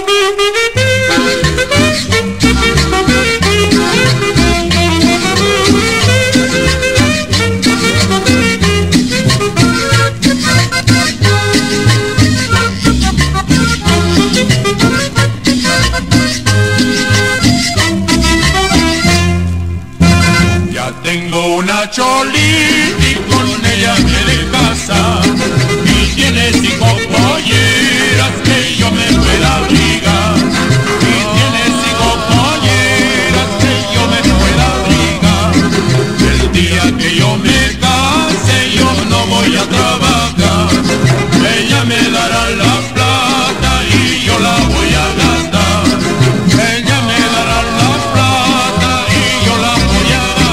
Tengo una cholita y con ella me de casa, y tiene 5 polleras que yo me pueda abrigar, y tiene 5 polleras que yo me pueda abrigar. El día que yo me case yo no voy a trabajar, ella me dará la plata y yo la voy a gastar, ella me dará la plata y yo la voy a gastar.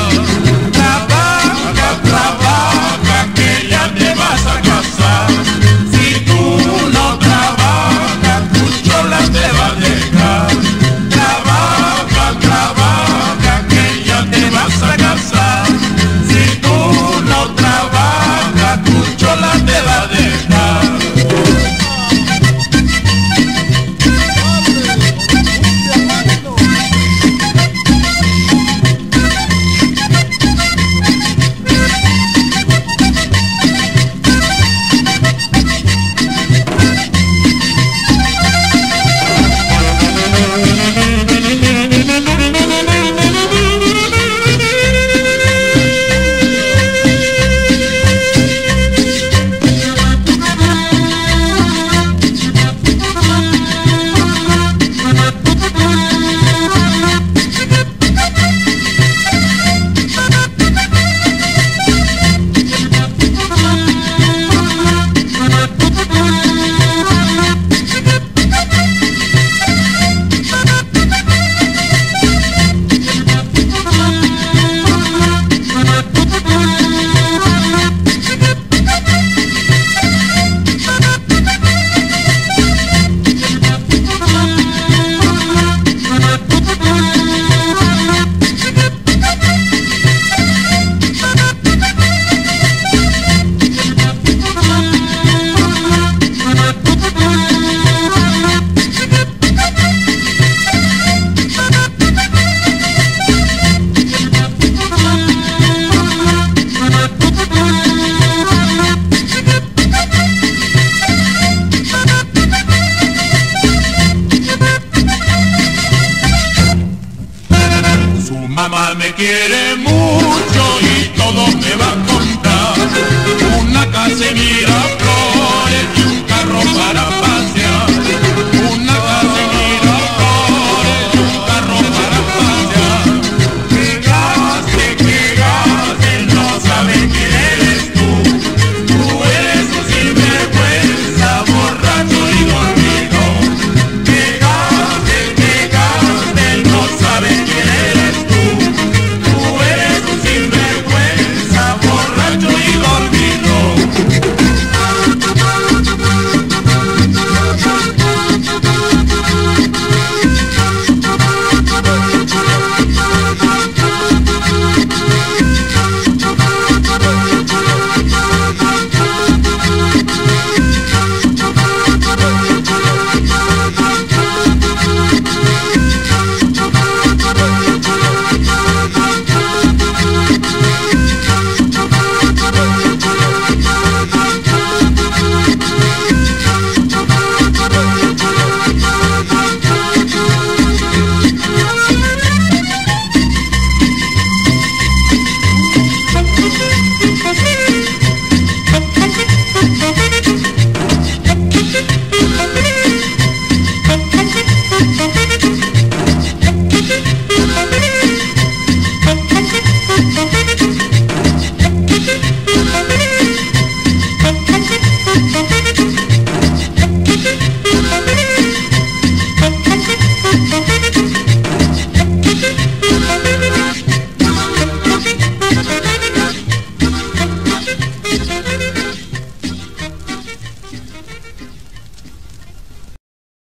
Mamá me quiere mucho y todo me va a comprar, una casa y mira.